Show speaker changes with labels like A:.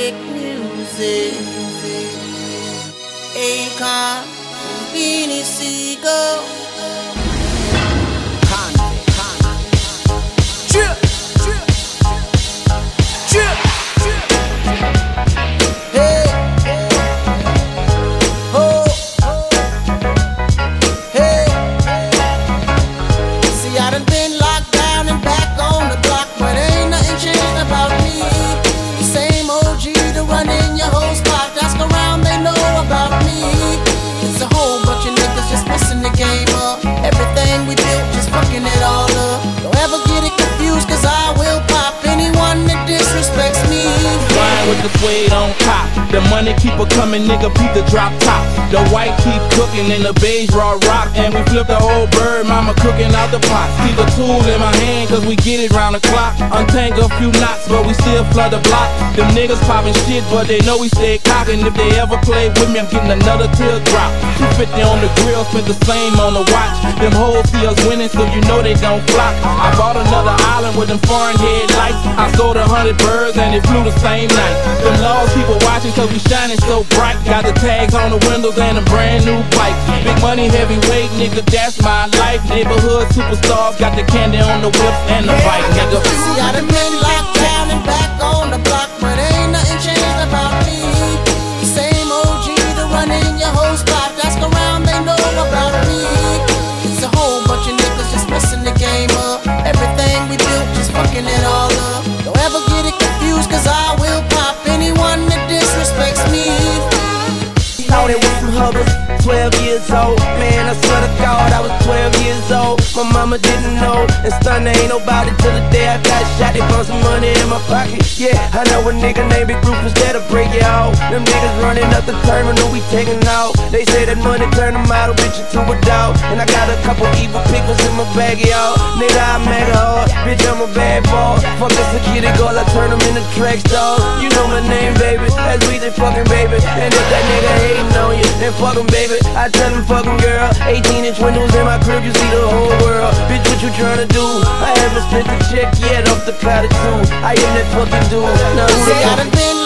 A: make music. Akon, Beanie Sigel. Drip, drip, drip, drip. Hey, ho, hey. See, I done been locked down and back on the block, but ain't nothing changed about me. The same OG to run in your whole spot. Ask around, they know about me. It's a whole bunch of niggas just messing the game up. Everything we built, just fucking it all up. Don't ever get it confused, cause I will pop anyone that disrespects me.
B: Wine with the suede on top. The money keep a coming, nigga, beat the drop top. The white keep cooking and the beige raw rock. And we flip the whole bird, mama cooking out the pot. Keep a tool in my hand, cause we get it round the clock. Untangle a few knots, but we still flood the block. Them niggas popping shit, but they know we stay cocking. If they ever play with me, I'm getting another teardrop. 250 on the grill, spent the same on the watch. Them hoes see us winning, so you know they gon' flock. I bought another island with them foreign headlights. I sold 100 birds and it flew the same night. Them laws people watching, cause we shining so bright. Got the tags on the windows and a brand new bike. Big money, heavyweight, nigga, that's my life. Neighborhood superstars, got the candy on the whips and the bike, nigga.
A: See, I done been locked down and back on the block, but ain't nothing changed about me. The same OG to run in your whole spot. Ask around, they know about me. It's a whole bunch of niggas just messing the game up. Everything we built, just fucking it all up. Don't ever get it confused, cause I will pop anyone that disrespects me.
C: Thought it was some hubbers, 12 years old. Man, I swear to God, I was 12 years old. My mama didn't know, and stunned ain't nobody till the day I got shot. They found some money in my pocket. Yeah, I know a nigga named Big Rufus that'll break it out. Them niggas running up the terminal, we taking out. They say that money turn them out, a bitch into a dog. And I got a couple evil pickles in my bag, y'all. Nigga, I make it hard, bitch, I'm a bad boy. Fuck a security guard, I turn them into track stars. You know my name, baby, that's Weezy fucking baby. And if that nigga hating on you, then fuck him, baby. I tell him, fuck him, girl. 18-inch windows in my crib, you see the whole world. Bitch, what you tryna do? I haven't spent a check yet off the cloud of two. I am that fucking dude. Now who
A: See, I done been